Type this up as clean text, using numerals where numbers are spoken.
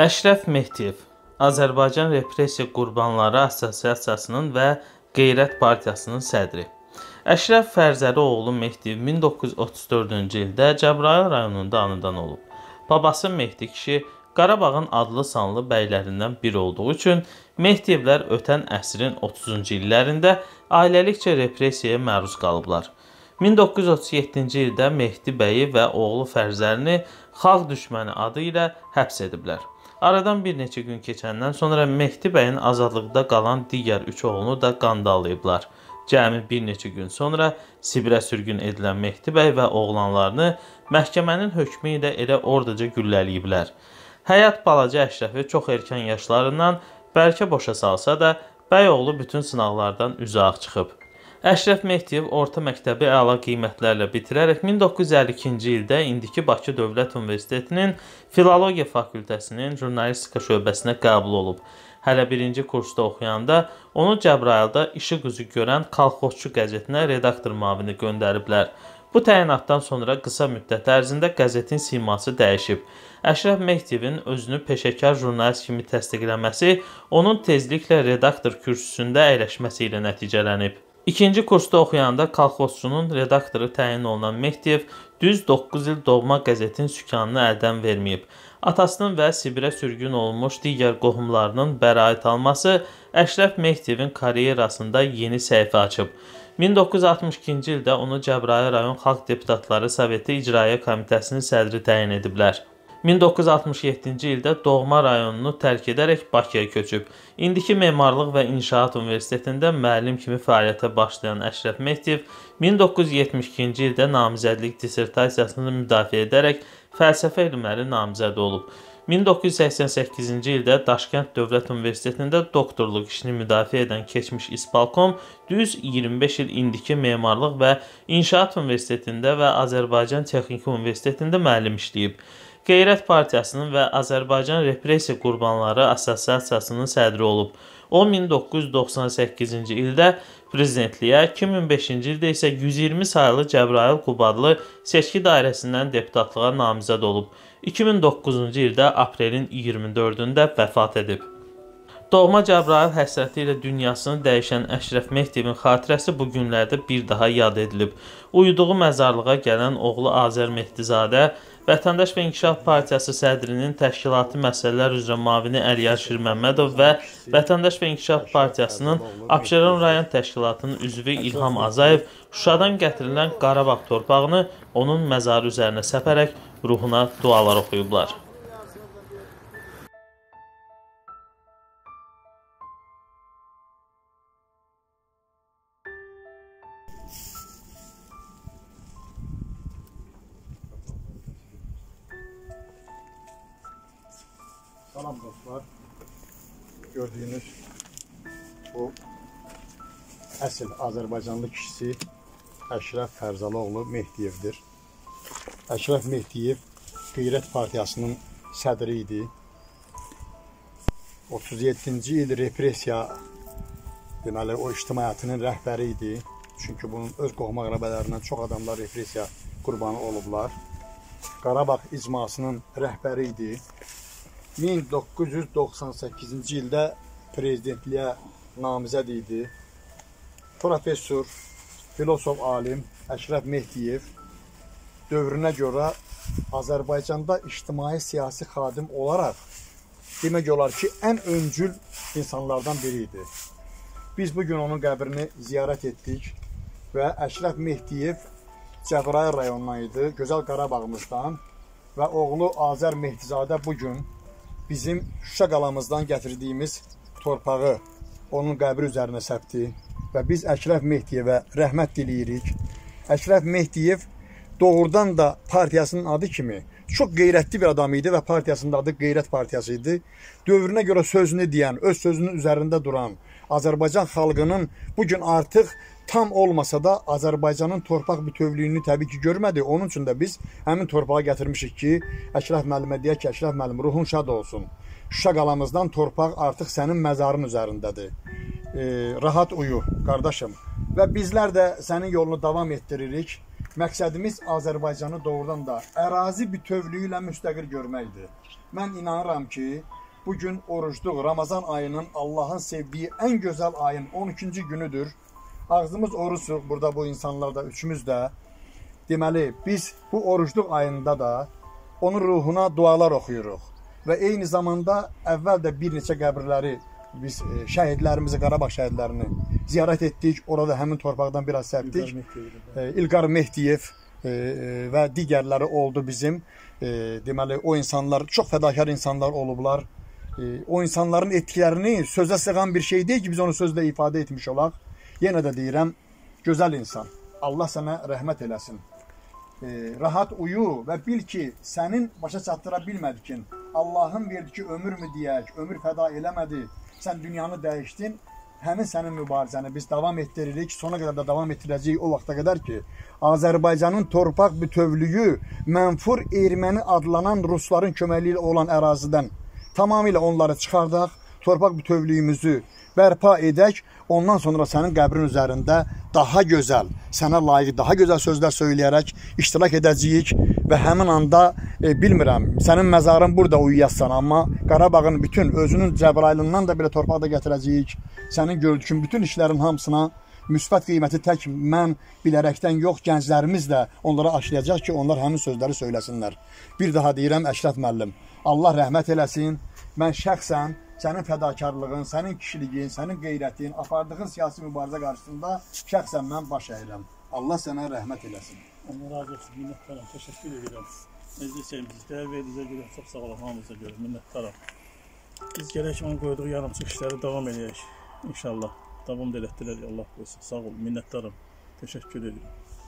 Əşrəf Mehdiyev Azərbaycan Repressiya Qurbanları Assosiasiyasının və Qeyrət Partiyasının sədri. Əşrəf Fərzəli oğlu Mehdiyev 1934-cü ildə Cəbrayıl rayonunda anadan olub. Babası Mehdi kişi Qarabağın adlı sanlı bəylərindən biri olduğu üçün Mehdiyevlər ötən əsrin 30-cu illərində ailəlikcə repressiyaya məruz qalıblar. 1937-ci ildə Mehdi bəyi və oğlu Fərzəlini xalq düşməni adı ilə həbs ediblər. Aradan bir neçə gün keçəndən sonra Mehdi bəyin azadlıqda qalan digər 3 oğlunu da qandalayıblar. Cəmi bir neçə gün sonra Sibirə sürgün edilən Mehdi bəy və oğlanlarını məhkəmənin hökmü ilə elə oradaca güllələyiblər. Həyat balaca Əşrəfi çox erkən yaşlarından bəlkə boşa salsa da, bəy oğlu bütün sınaqlardan üzaq çıxıb. Əşrəf Mehdiyev orta məktəbi əla qiymətlərlə bitirərək 1952-ci ildə indiki Bakı Dövlət Universitetinin Filologiya Fakültəsinin jurnalistika şöbəsinə qəbul olub. Hələ birinci kursda oxuyanda onu Cəbrayılda işıq üzü görən Kolxozçu qəzetinə redaktor müavini göndəriblər. Bu təyinatdan sonra qısa müddət ərzində qəzetin siması dəyişib. Əşrəf Mehdiyevin özünü peşəkar jurnalist kimi təsdiqləməsi onun tezliklə redaktor kürsüsündə əyləşməsi ilə nəticələnib. İkinci kursda oxuyanda Kolxozçunun redaktoru təyin olunan Mehdiyev düz 9 il doğma qəzetin sükanını əldən verməyib. Atasının və Sibirə sürgün olmuş digər qohumlarının bəraət alması Əşrəf Mehdiyevin karyerasında yeni səhifə açıb. 1962-ci ildə onu Cəbrayıl rayon Xalq Deputatları Soveti İcraiyyə Komitəsinin sədri təyin ediblər. 1967-ci ildə doğma rayonunu tərk edərək Bakıya köçüb. İndiki Memarlıq və İnşaat Universitetində müəllim kimi fəaliyyətə başlayan Əşrəf Mehdiyev 1972-ci ildə namizədlik dissertasiyasını müdafiə edərək fəlsəfə elmləri namizədi olub. 1988-ci ildə Daşkənd Dövlət Universitetində doktorluq işini müdafiə edən keçmiş İspalkom düz 25 il indiki Memarlıq və İnşaat Universitetində və Azərbaycan Texniki Universitetində müəllim işləyib. Qeyrət Partiyasının və Azərbaycan Repressiya Qurbanları Assosiasiyasının sədri olub. O 1998-ci ildə prezidentliyə, 2005-ci ildə isə 120 sayılı Cəbrayıl Qubadlı seçki dairəsindən deputatlığa namizəd olub. 2009-cu ildə aprelin 24-də vəfat edib. Doğma Cəbrayıl həsrəti ilə dünyasını dəyişən Əşrəf Mehdiyevin xatirəsi bu günlərdə bir daha yad edilib. Uyuduğu məzarlığa gələn oğlu Azər Mehdizadə, Vətəndaş və İnkişaf Partiyası sədrinin təşkilati məsələlər üzrə müavini Əliyar Şirməmmədov və Vətəndaş və İnkişaf Partiyasının Abşeron rayon təşkilatının üzvü İlham Azayev Şuşadan gətirilən Qarabağ torpağını onun məzarı üzərinə səpərək ruhuna dualar oxuyublar. Salam dostlar, gördüyünüz bu əsl Azərbaycanlı kişisi Əşrəf Fərzəli oğlu Mehdiyevdir. Əşrəf Mehdiyev Qeyrət Partiyasının sədri idi. 37-ci il repressiya, deməli o ictimaiyyətinin rəhbəri idi. Çünki bunun öz qohuma qələbələrindən çox adamlar repressiya qurbanı olublar. Qarabağ icmasının rəhbəri idi. 1998-ci ildə prezidentliyə namizəd idi. Professor, filosof alim Əşrəf Mehdiyev dövrünə görə Azərbaycanda ictimai-siyasi xadim olaraq demək olar ki, ən öncül insanlardan biri idi. Biz bugün onun qəbrini ziyarət etdik və Əşrəf Mehdiyev Cəbrayıl rayonundan idi, Gözəl Qarabağımızdan və oğlu Azər Mehdizadə bugün bizim Şuşa qalamızdan gətirdiyimiz torpağı onun qəbri üzərinə səpdi və biz Əşrəf Mehdiyevə rəhmət diləyirik. Əşrəf Mehdiyev doğrudan da partiyasının adı kimi çox qeyrətli bir adam idi və partiyasının adı Qeyrət Partiyası idi. Dövrünə görə sözünü deyən, öz sözünün üzərində duran Azərbaycan xalqının bugün artıq tam olmasa da Azərbaycanın torpaq bütövlüyünü təbii ki görmədi. Onun üçün də biz həmin torpağı gətirmişik ki, Əşrəf müəllimə deyək ki, Əşrəf müəllim ruhun şad olsun. Şuşa qalamızdan torpaq artıq sənin məzarın üzərindədir. Rahat uyu, qardaşım. Və bizlər də sənin yolunu davam etdiririk. Məqsədimiz Azərbaycanı doğrudan da ərazi bütövlüyü ilə müstəqil görməkdir. Mən inanıram ki, bugün orucluq, Ramazan ayının Allahın sevdiyi ən gözəl ayın 12-ci günüdür. Ağzımız oruçluq, burada bu insanlar da, üçümüz də. Deməli, biz bu orucluq ayında da onun ruhuna dualar oxuyuruq. Və eyni zamanda əvvəl də bir neçə qəbirləri, biz şəhidlərimizi, Qarabağ şəhidlərini ziyarət etdik. Orada həmin torpaqdan biraz səpdik. İlqar Mehdiyev və digərləri oldu bizim. Deməli, o insanlar, çox fədakar insanlar olublar. O insanların etkilərini sözə sığan bir şey deyil ki, biz onu sözlə ifadə etmiş olaq. Yenə də deyirəm, gözəl insan. Allah sənə rəhmət eləsin. Rahat uyu və bil ki, sənin başa çatdıra bilmədikin, Allahın verdi ki, ömür mü deyək, ömür fəda eləmədi, sən dünyanı dəyişdin, həmin sənin mübarizəni biz davam etdiririk, sona qədər də davam etdirəcəyik o vaxta qədər ki, Azərbaycanın torpaq bütövlüyü mənfur erməni adlanan Rusların köməkliyi olan ərazidən tamamilə onları çıxardaq, torpaq bütövlüyümüzü bərpa edək, ondan sonra sənin qəbrin üzərində daha gözəl, sənə layiq daha gözəl sözlər söyləyərək iştirak edəcəyik və həmin anda, bilmirəm, sənin məzarın burada uyuyassan, amma Qarabağın bütün özünün Cəbrayılından da belə torpaqda gətirəcəyik, sənin gördüyün bütün işlərin hamısına müsbət qiyməti tək mən bilərəkdən yox, gənclərimiz də onlara aşlayacaq ki, onlar həmin sözləri söyləsinlər. Bir daha deyirəm, Əşrəf müəllim, Allah rəhmət eləsin, mən şəxsən sənin fədakarlığın, sənin kişiliyin, sənin qeyrətin, apardığın siyasi mübarizə qarşısında şəxsən mən baş əyirəm. Allah sənə rəhmət eləsin. Allah razı olsun, minnətdaram, təşəkkür edirəm. Necə sevdiniz, dəyər verdiyinizə görə çox sağ olun, hamınıza görə, minnətdaram. Biz gərək onun qoyduğu yarımçıq işləri davam edək, inşallah. Davam da elətdirək, Allah qoysun, sağ olun, minnətdaram, təşəkkür edirəm.